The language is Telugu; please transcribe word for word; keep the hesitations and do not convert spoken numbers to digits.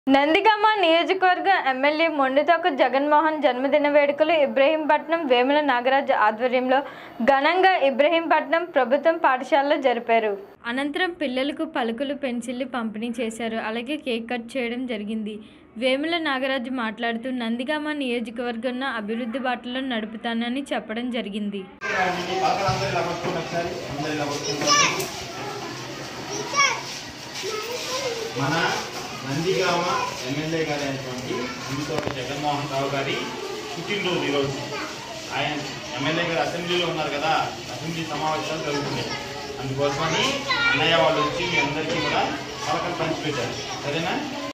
నందిగామ నియోజకవర్గ ఎమ్మెల్యే మొండితోక జగన్మోహన్ జన్మదిన వేడుకలు ఇబ్రహీంపట్నం వేముల నాగరాజ్ ఆధ్వర్యంలో ఘనంగా ఇబ్రహీంపట్నం ప్రభుత్వ పాఠశాలలో జరిపారు. అనంతరం పిల్లలకు పలుకులు పెన్సిళ్లు పంపిణీ చేశారు. అలాగే కేక్ కట్ చేయడం జరిగింది. వేముల నాగరాజు మాట్లాడుతూ నందిగామ నియోజకవర్గంలో అభివృద్ధి బాటలో నడుపుతానని చెప్పడం జరిగింది. మన నందిగామ ఎమ్మెల్యే గారు అయినటువంటి మొండితోక జగన్మోహన్ రావు గారి పుట్టినరోజు ఈరోజు. ఆయన ఎమ్మెల్యే గారు అసెంబ్లీలో ఉన్నారు కదా, అసెంబ్లీ సమావేశాలు జరుగుతున్నాయి. అందుకోసమని అన్నయ్య వాళ్ళు వచ్చి మీ అందరికీ కూడా పలకలు పంచిపెట్టారు. సరేనా?